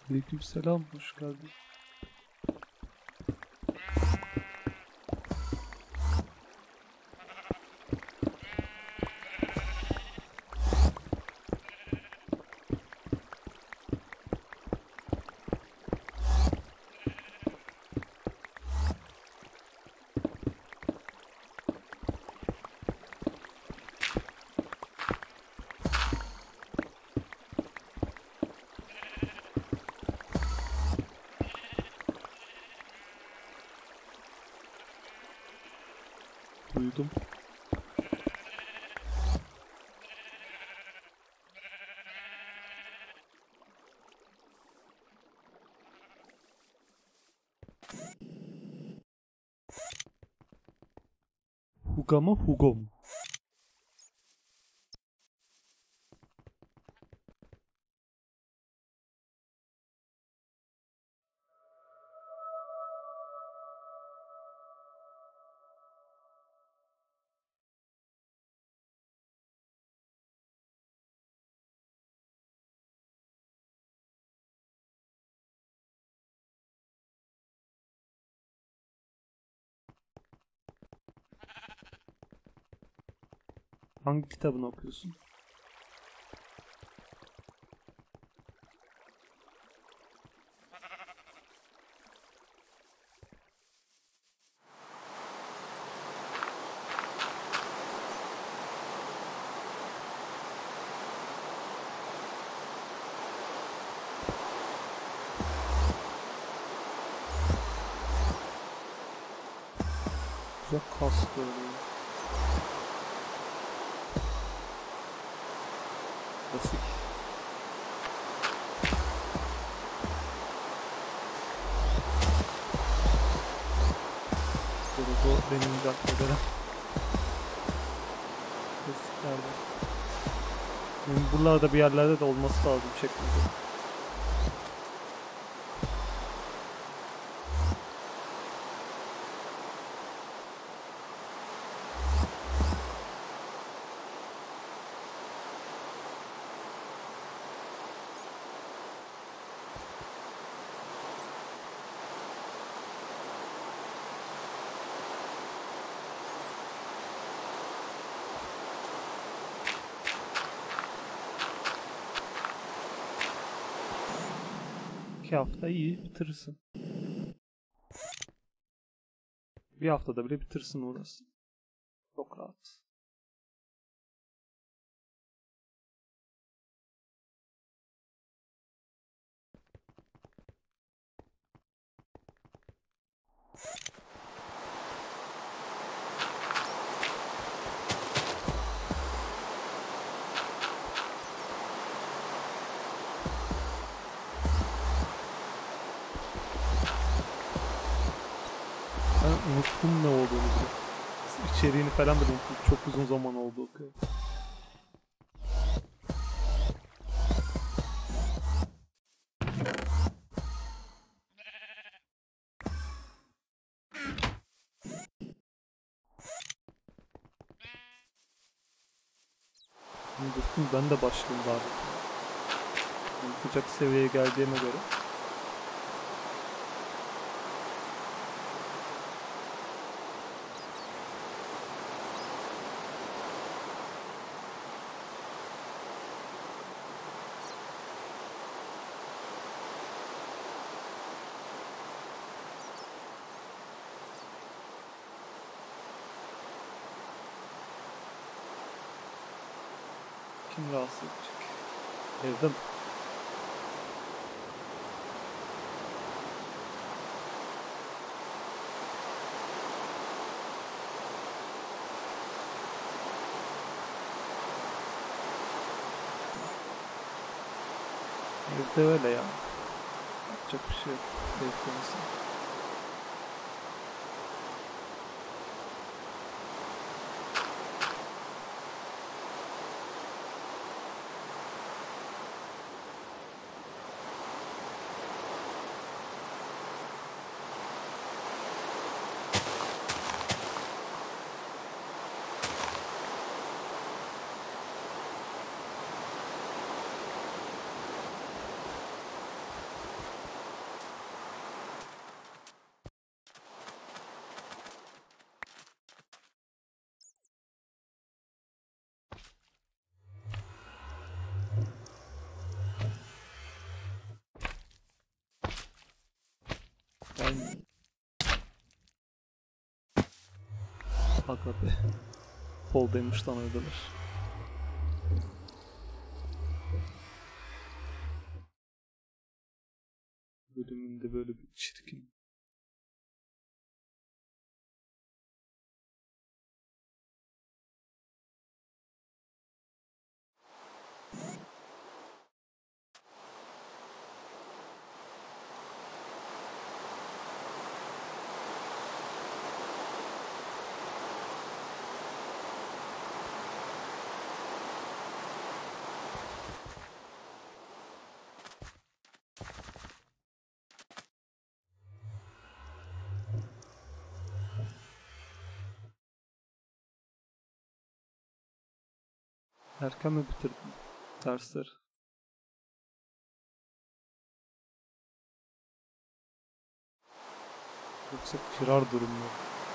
Aleykümselam, hoş geldin. Duydum. Huga mı, Hugo mu? Hangi kitabını okuyorsun? Güzel kastı öyle. Klasik. Bu benim de aklıma gelen klasiklerden. Yani buralarda bir yerlerde de olması lazım şeklinde. İki hafta iyi bitirirsin. Bir haftada bile bitirsin orası. Çok rahat. Ben unuttum ne olduğunu bile. İçeriğini falan da unuttum. Çok uzun zaman oldu okuyor. Dostum ben de başlayayım bari. Unutacak seviyeye geldiğime göre. Kim rahatsız edecek? Evde mi? Evde öyle ya. Yapacak bir şey yok. Beklemesin. Aynen. Aga be. Fall damage'dan öldüler. Bölümünde böyle bir çirkin. Erken mi bitirdin dersleri? Yoksa firar durum mu?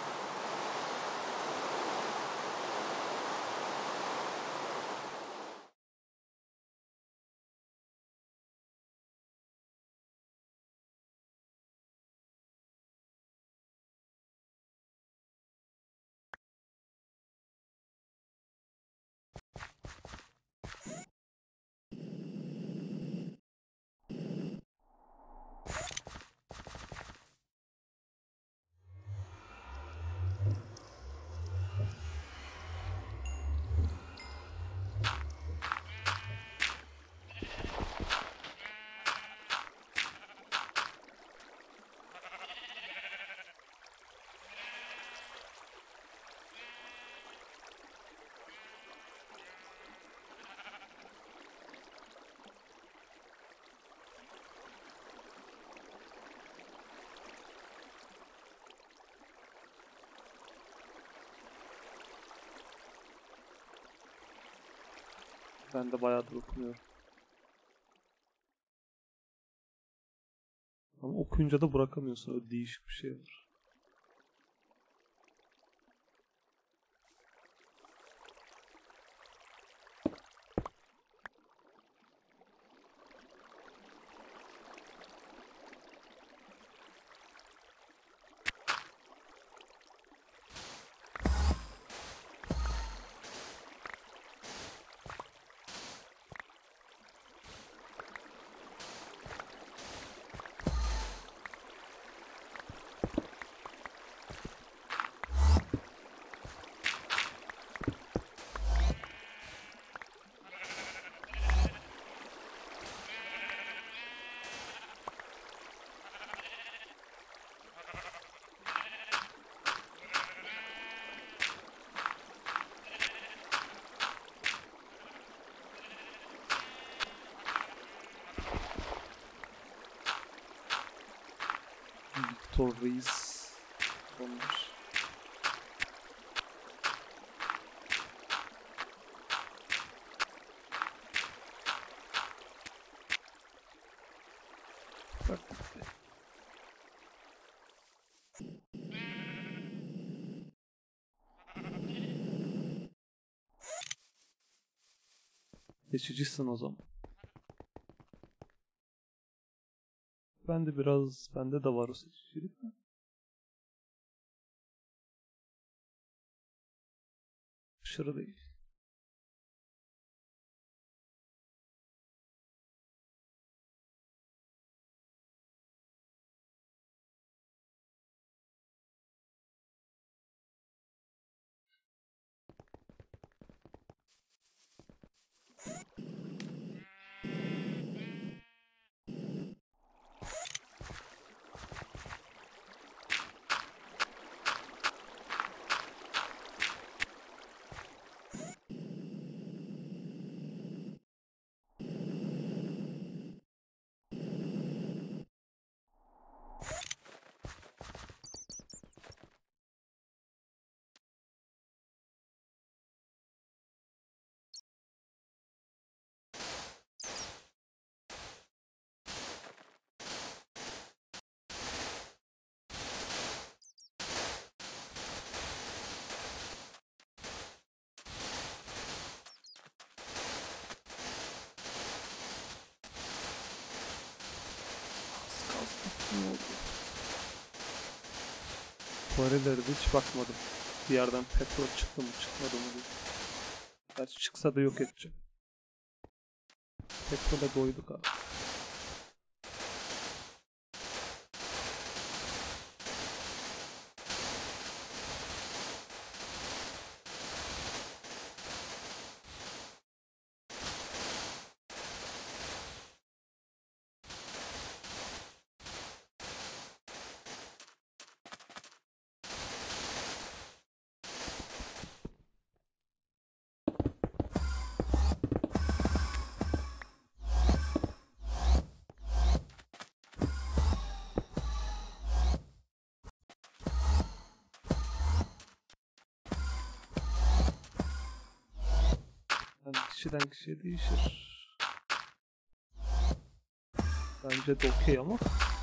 Ben de bayağıdır okumuyorum. Ama okuyunca da bırakamıyorsun. Öyle değişik bir şey var. Victor Reis olmuş. Bak. Geçicisin o zaman. Bende de var o seçicilik. Aşırı değil. Varillere de hiç bakmadım. Bir yerden petrol çıktı mı çıkmadı mı diye. Gerçi çıksa da yok edeceğim. Petrole doyduk abi. Yani kişiden kişiye değişir. Bence de okey ama.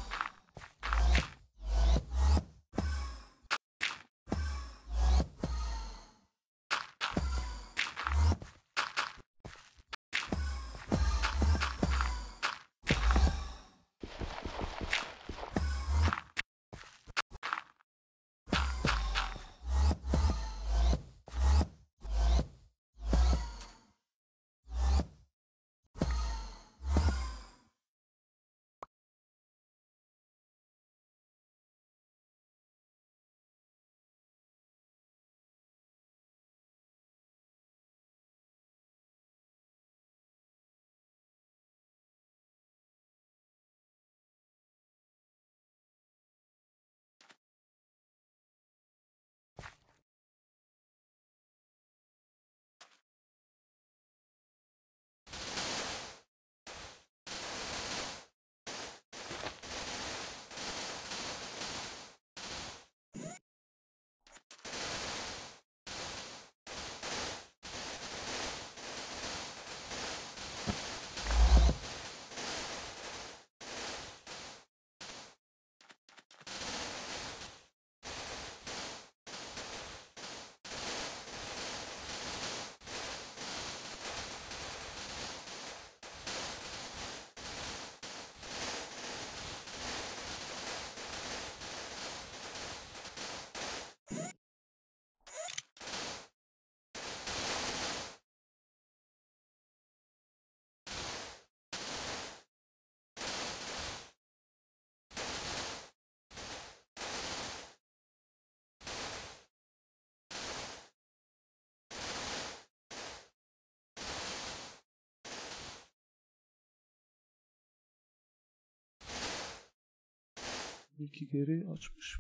İki geri açmış.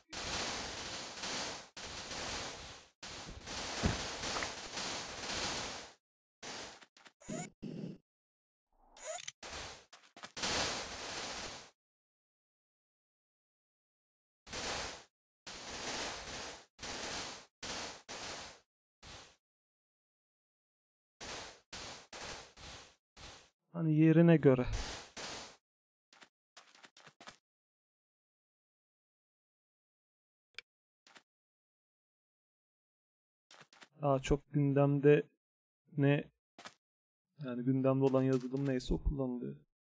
Hani yerine göre. Daha çok gündemde ne, yani gündemde olan yazılım neyse o kullanılıyor.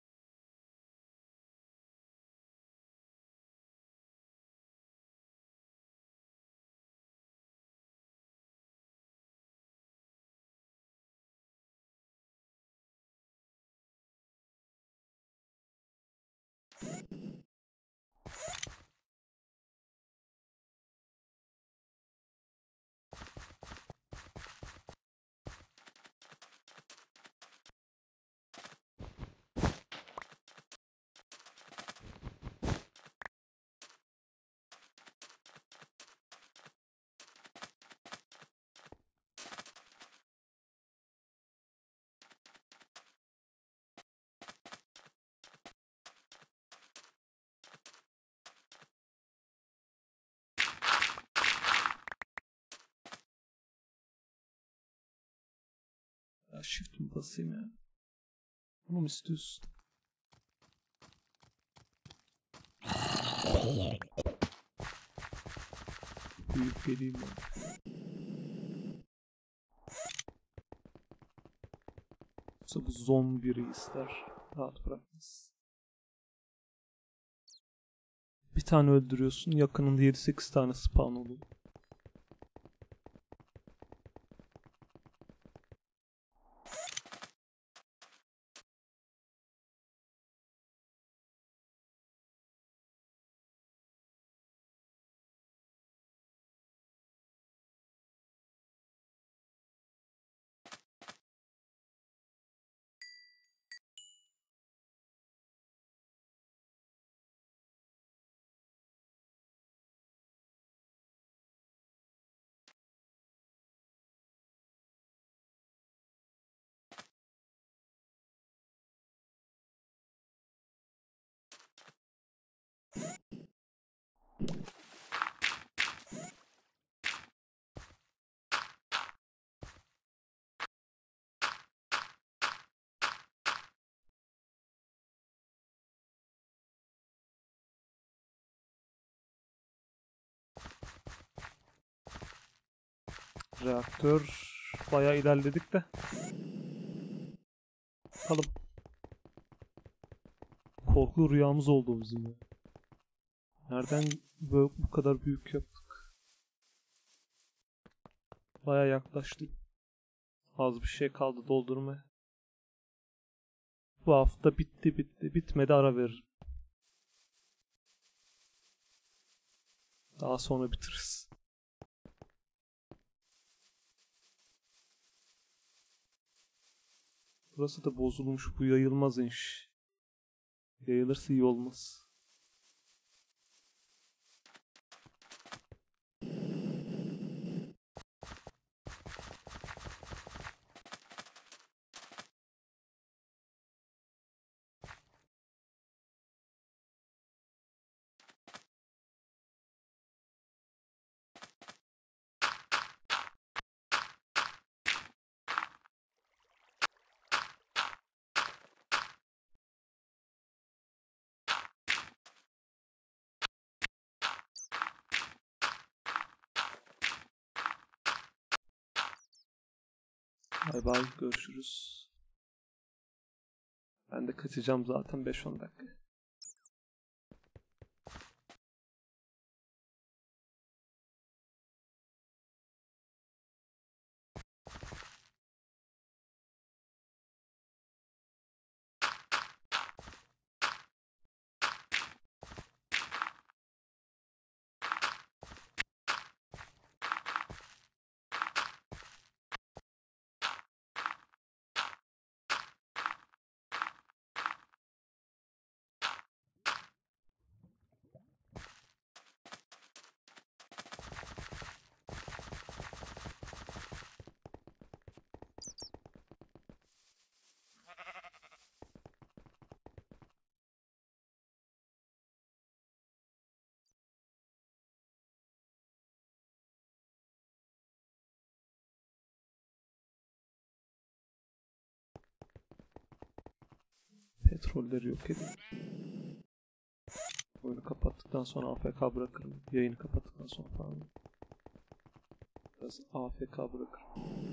Ya shift mi basayım ya? Bunu mu istiyorsun? Büyük geleyim ben. Yoksa bu zombi ister. Rahat bırakmaz. Bir tane öldürüyorsun. Yakınında 7-8 tane spawn oluyor. Reaktör bayağı ilerledik de. Bakalım. Korku rüyamız oldu bizim ya. Nereden böyle bu kadar büyük yaptık? Bayağı yaklaştık. Az bir şey kaldı doldurmaya. Bu hafta bitti. Bitmedi ara veririm. Daha sonra bitiririz. Burası da bozulmuş. Bu yayılmaz inş. Yayılırsa iyi olmaz. Bay bay, görüşürüz. Ben de kaçacağım zaten 5-10 dakika. Petrolleri yok edin. Oyunu kapattıktan sonra AFK bırakırım. Yayını kapattıktan sonra falan. Biraz AFK bırakırım.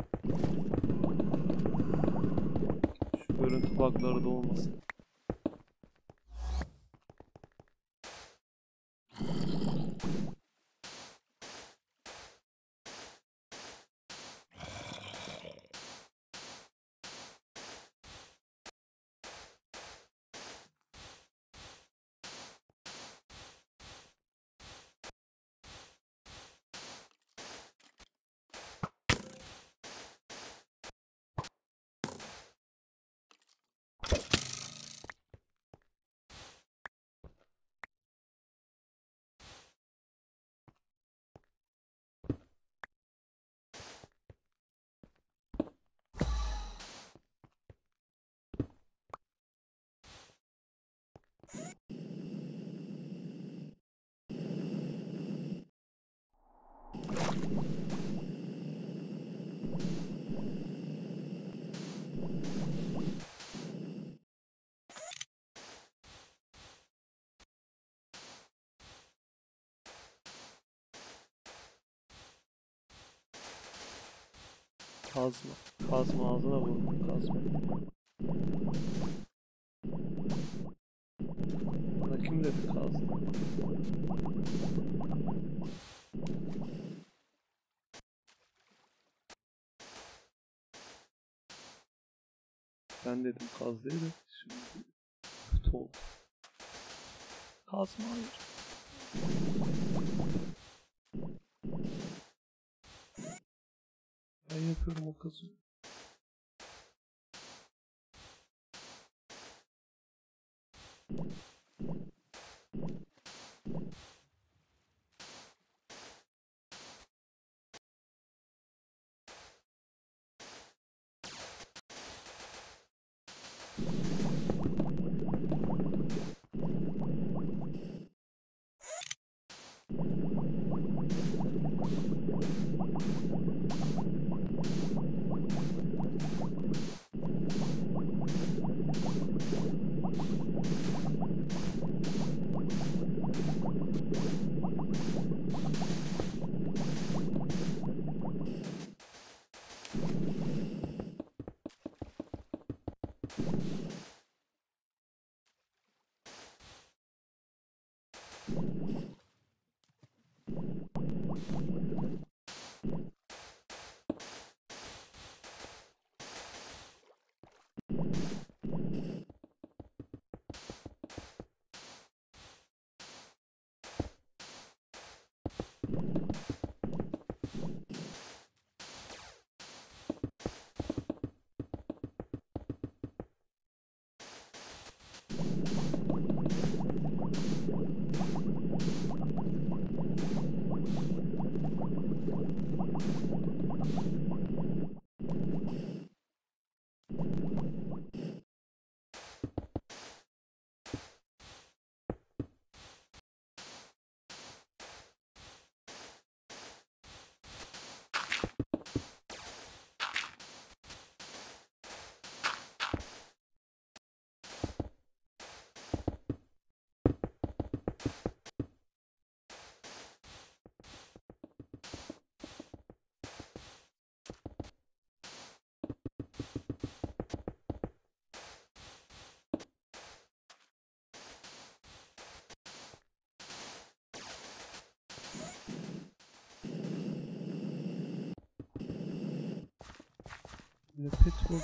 Görüntü bug'ları da olmasın. Kazma. Kazma ağzına vurdum kazma. Bana kim dedi kazma? Ben dedim kaz değil de şimdi kötü oldu. Kazma hayır. Ben yapıyorum o kazı. Ve petrol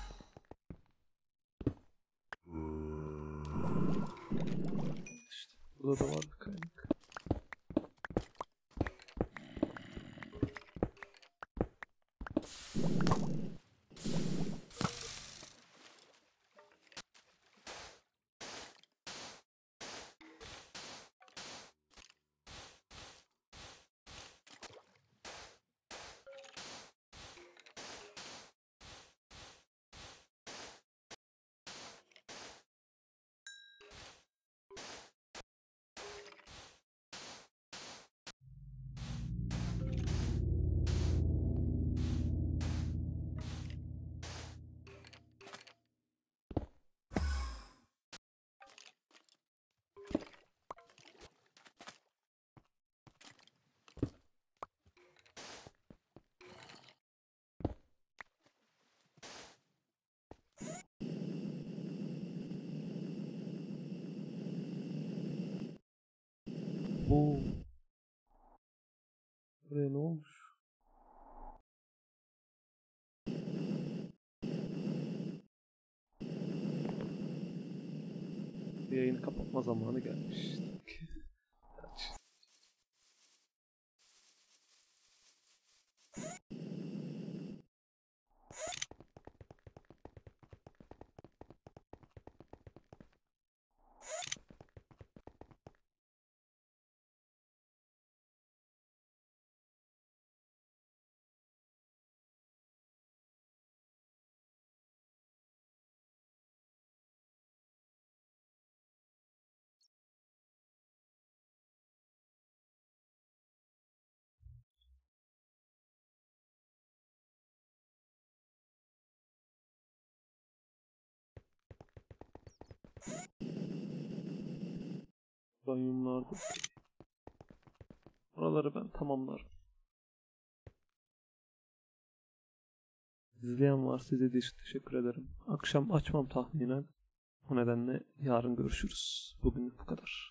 İşte burada da var bir kaynak. Oo. Buraya ne olmuş? Yayını kapatma zamanı gelmiş. Banyumlarda. Oraları ben tamamlarım. İzleyen varsa izlediği için teşekkür ederim. Akşam açmam tahminen. O nedenle yarın görüşürüz. Bugünlük bu kadar.